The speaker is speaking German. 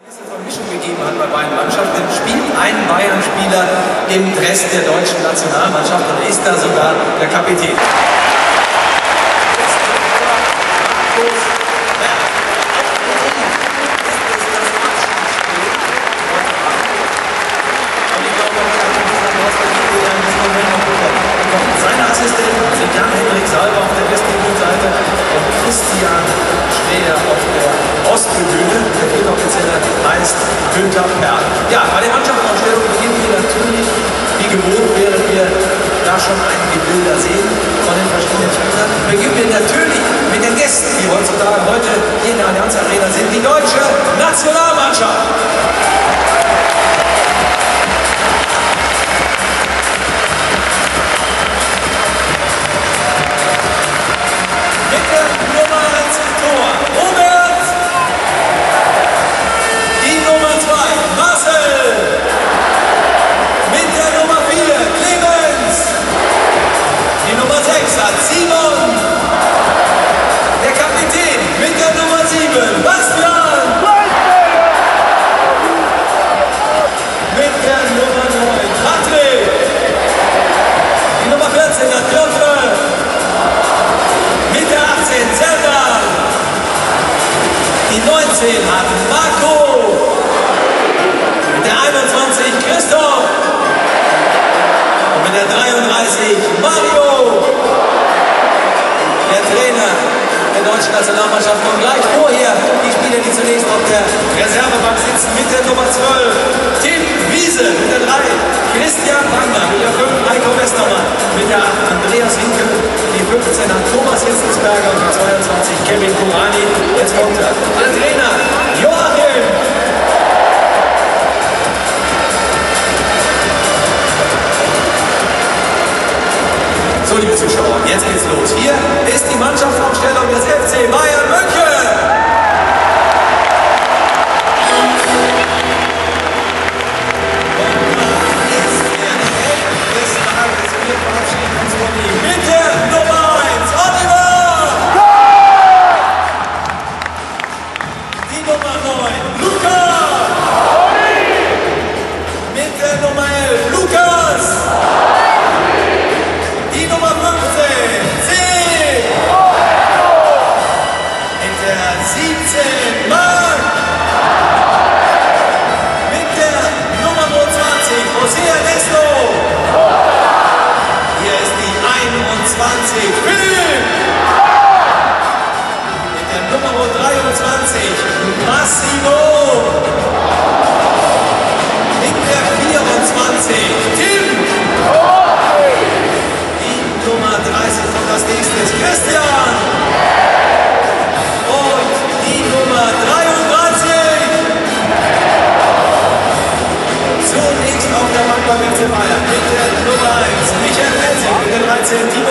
Vermischung gegeben hat bei beiden Mannschaften, spielt ein Bayern-Spieler im Dress der deutschen Nationalmannschaft und ist da sogar der Kapitän. Seine Assistenten sind Jan-Henrik Salber auf der Westtribünenseite und Christian Schreer auf der Osttribüne. Der Inoffizielle heißt Günther Perl. Ja, bei der Mannschaftsaufstellung beginnen wir natürlich wie gewohnt, während wir da schon einige Bilder sehen von den verschiedenen Spielern. Beginnen wir natürlich mit den Gästen, die heutzutage heute hier in der Allianz Arena sind. Die deutsche Nationalmannschaft. Hat Marco, mit der 21 Christoph und mit der 33 Mario, der Trainer der deutschen Nationalmannschaft. Und gleich vorher die Spieler, die zunächst auf der Reservebank sitzen, mit der Nummer 12 Tim Wiese, mit der 3 Christian Wagner, mit der 5 Heiko Westermann, mit der 8 Andreas Hinkel, die 15 hat Thomas Hitzelsberger und die 22 Kevin Kurani. Jetzt kommt der Trainer Joachim. So, liebe Zuschauer, jetzt geht's los. Hier ist die Mannschaftsaufstellung des FC Bayern München. Mit der Nummer 1, Michael Menzing, mit der 13,